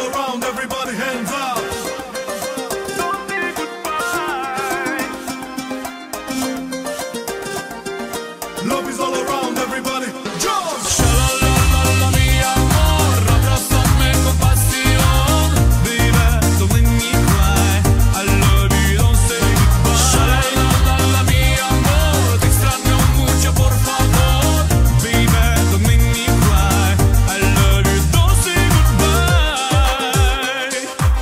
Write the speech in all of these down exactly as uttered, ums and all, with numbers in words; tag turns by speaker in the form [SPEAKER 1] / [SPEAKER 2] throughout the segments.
[SPEAKER 1] around, everybody hands up. Don't say goodbye. Love is all around, everybody. Josh! Shalalala, mi amor, abrázame con pasión. Baby, don't make me cry. I love you, don't say goodbye. Shalalala, mi amor, te extraño mucho, por favor. Baby, don't make me cry. I love you, don't say goodbye.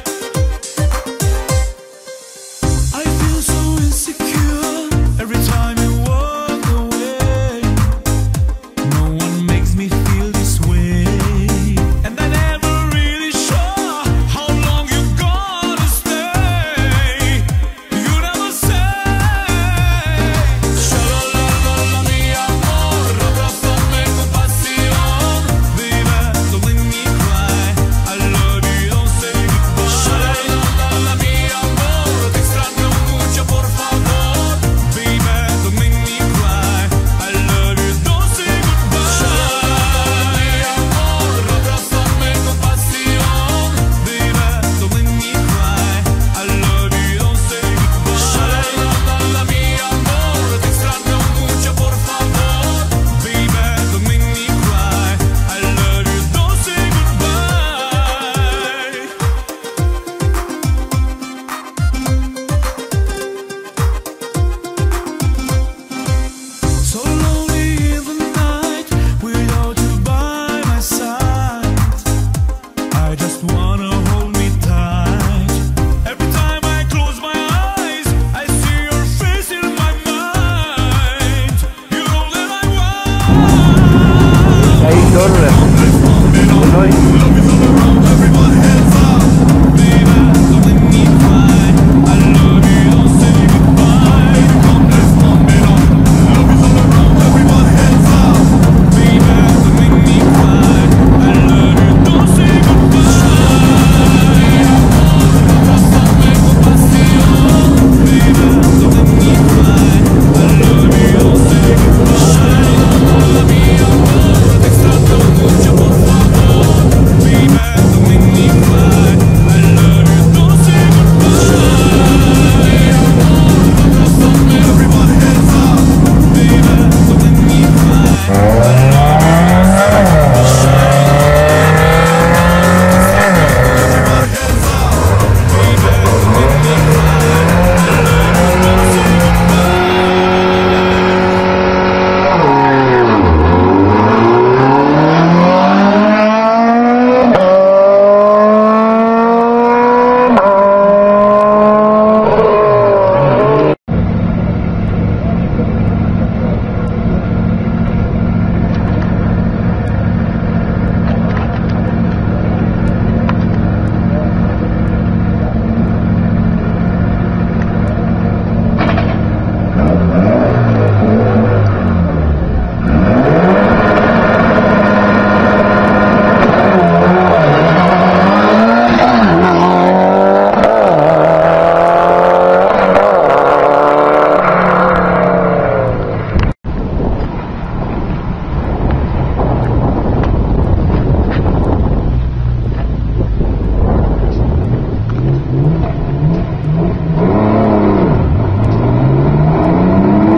[SPEAKER 1] I feel so insecure every time you walk away. No one makes me feel this way, and I never really sure how long you're gonna stay. You never say. Shalalala, mi amor, abrázame con pasión. Baby, don't make me cry. I love you, don't say goodbye. Shalalala, mi amor, te extraño mucho, por favor. Baby, don't make me cry. I love you, don't say goodbye. Shalalala, mi amor, abrázame con pasión. Baby, don't make me cry. I love you, don't say goodbye. Shalalala, mi amor, te extraño mucho, por favor. Baby, don't make me cry. I love you, don't say goodbye. So lonely in the night without you by my side. I just wanna hold me tight. Every time I close my eyes, I see your face in my mind. You know that I want.
[SPEAKER 2] Ahí torre. Hoy.
[SPEAKER 1] Love is all around, everybody hands up. Baby, don't make me cry. I love you, don't say goodbye. Come, let's pump it up. Love is all around, everybody hands up. Baby, don't make me cry. I love you, don't say goodbye. Abrázame con pasión. Baby, don't make me cry. I love you, don't say goodbye. Shalalala, mi amor, te extraño mucho, por favor. Baby, don't make me cry. I love you, don't say goodbye. Mi amor, abrázame, everybody hands up. Baby, don't make me cry. I love you, don't say goodbye.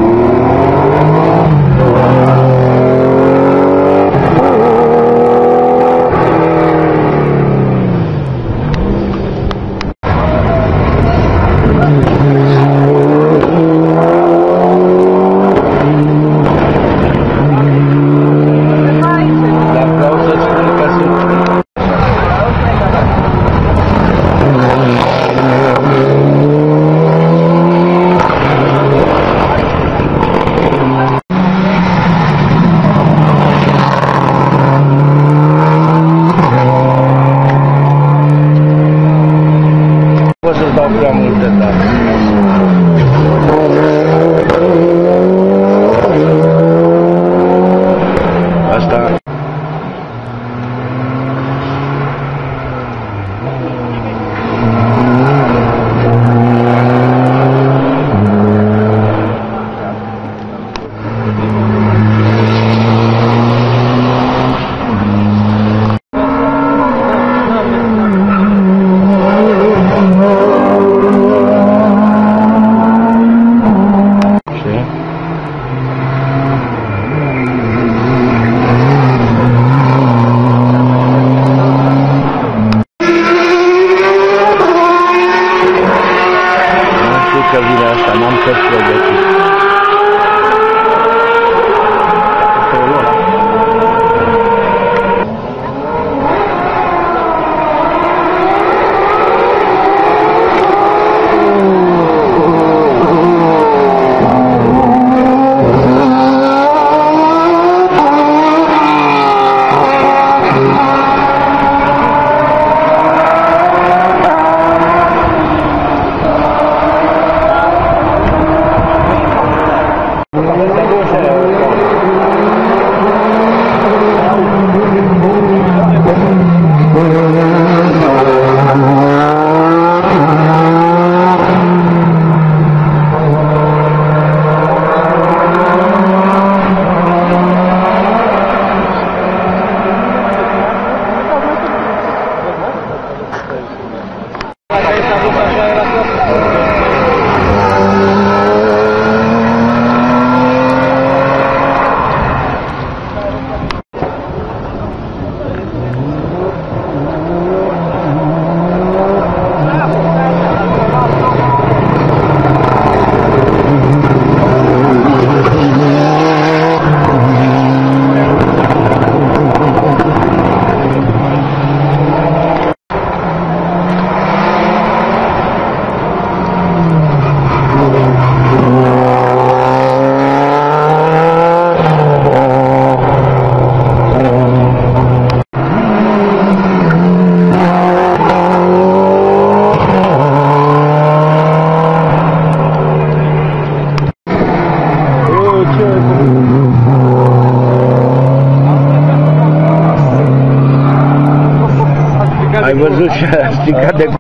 [SPEAKER 2] văzut și a stricat de...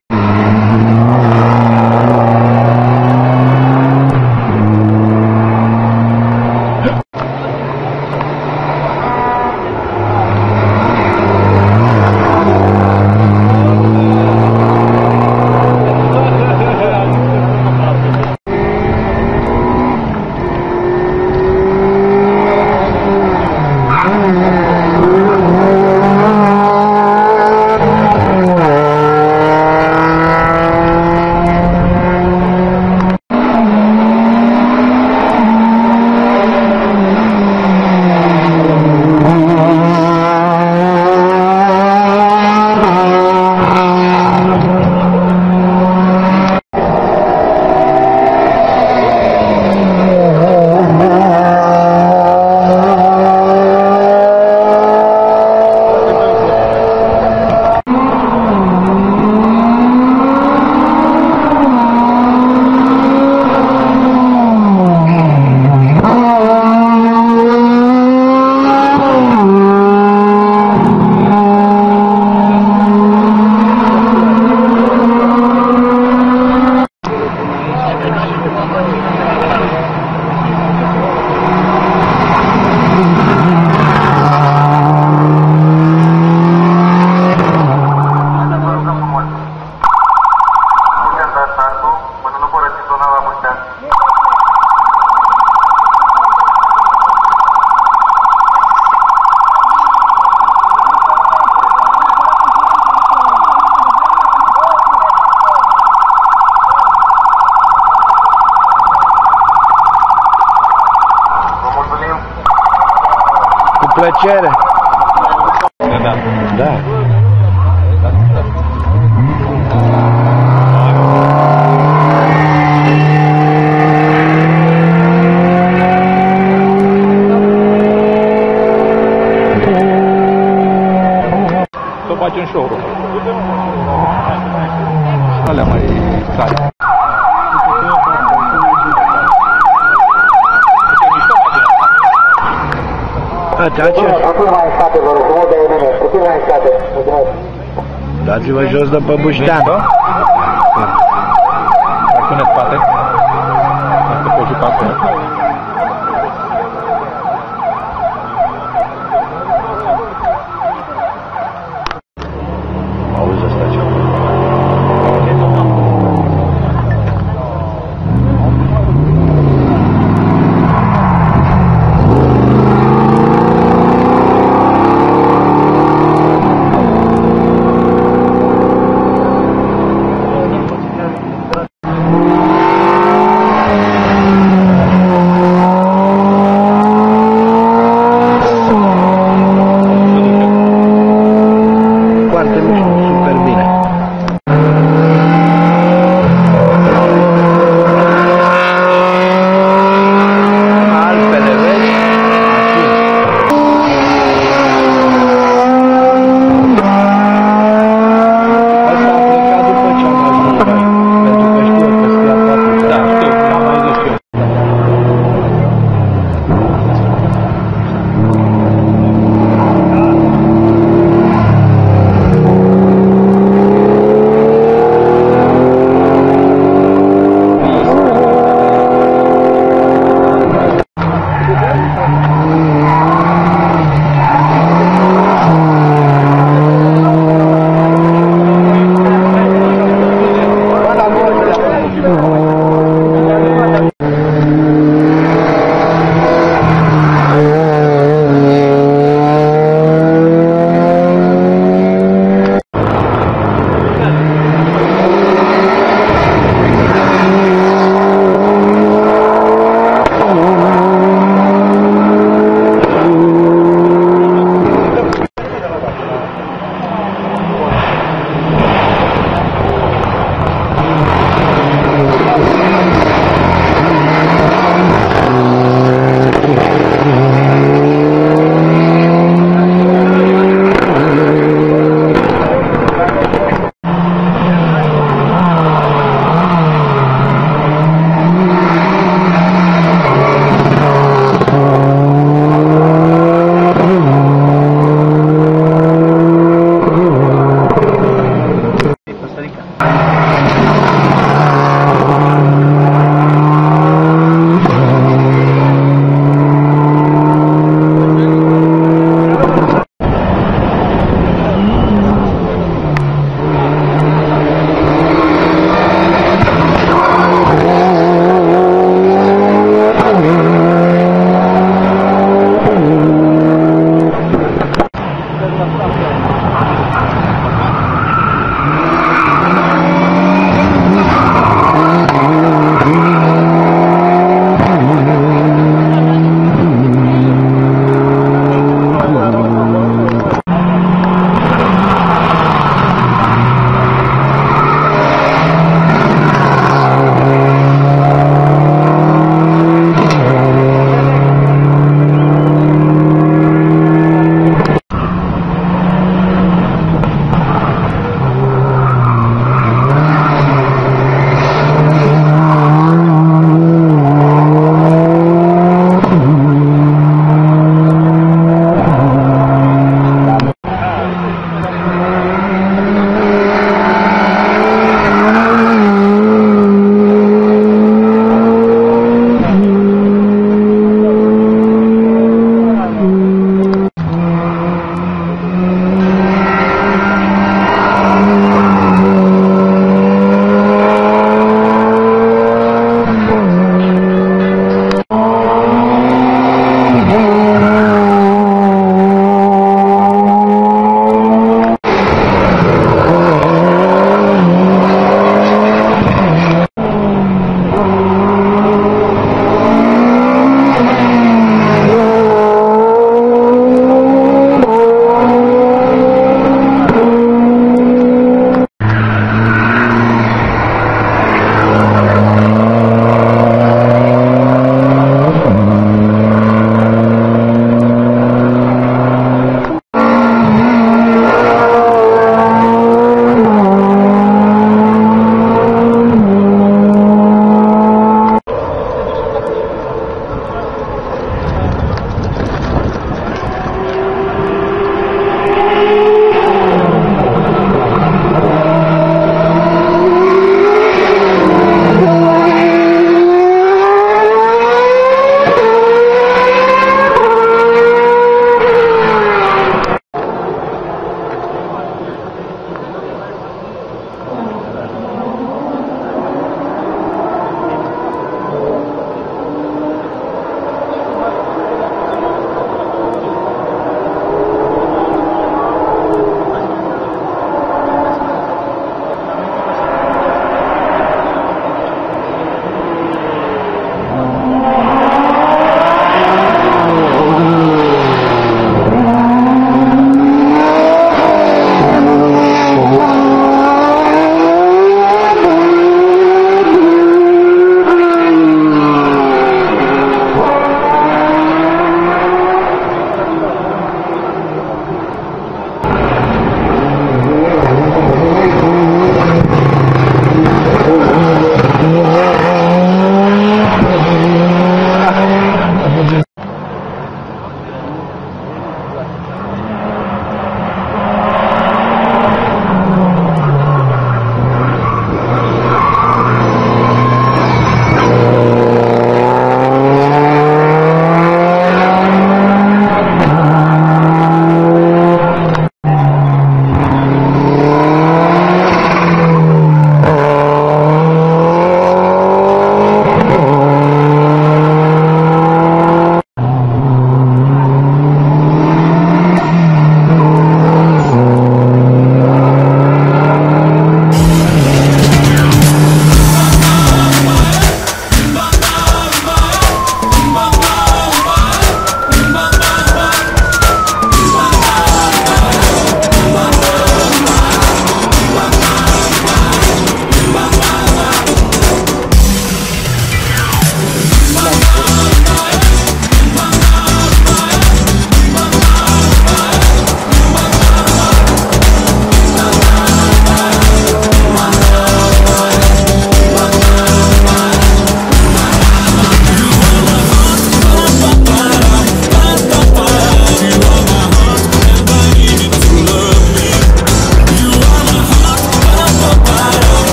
[SPEAKER 2] Plăcere.
[SPEAKER 3] Da.
[SPEAKER 2] Da.
[SPEAKER 3] Să facem show-ul. Alea mai tare.
[SPEAKER 4] Puțin mai în spate, vă rog, frumos de mine, puțin mai în spate, mulțumesc.
[SPEAKER 2] Dați-vă jos de pe Buștean.
[SPEAKER 3] Acțiune spate. Asta pot juca acum.